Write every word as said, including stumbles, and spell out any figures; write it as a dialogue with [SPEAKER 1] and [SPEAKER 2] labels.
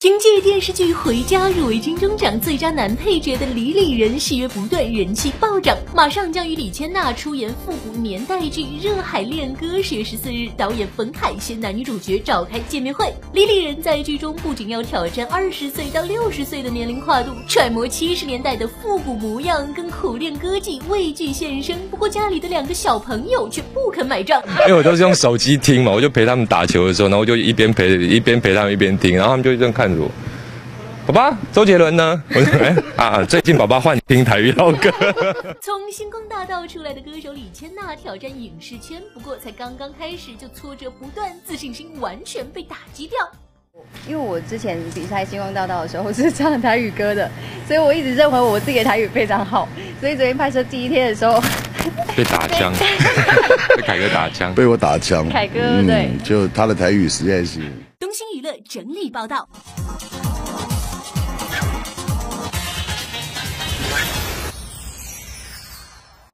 [SPEAKER 1] 凭借电视剧《回家》入围金钟奖最佳男配角的李李仁喜悦不断，人气暴涨，马上将与李千娜出演复古年代剧《热海恋歌》。十月十四日，导演冯凯携男女主角召开见面会。李李仁在剧中不仅要挑战二十岁到六十岁的年龄跨度，揣摩七十年代的复古模样，跟苦练歌技畏惧现身。不过家里的两个小朋友却不肯买账，
[SPEAKER 2] 因为我都是用手机听嘛，我就陪他们打球的时候，然后我就一边陪一边陪他们一边听，然后他们就这样看着我。爸爸，周杰伦呢？我说哎啊，最近爸爸换听台语老歌。
[SPEAKER 1] 从星光大道出来的歌手李千娜挑战影视圈，不过才刚刚开始就挫折不断，自信心完全被打击掉。
[SPEAKER 3] 因为我之前比赛星光大道的时候是唱台语歌的，所以我一直认为我自己的台语非常好。所以昨天拍摄第一天的时候，
[SPEAKER 2] 被打枪，被凯哥打枪，
[SPEAKER 4] 被我打枪。
[SPEAKER 3] 凯哥对、
[SPEAKER 4] 嗯，就他的台语实在是。
[SPEAKER 1] 东星娱乐整理报道。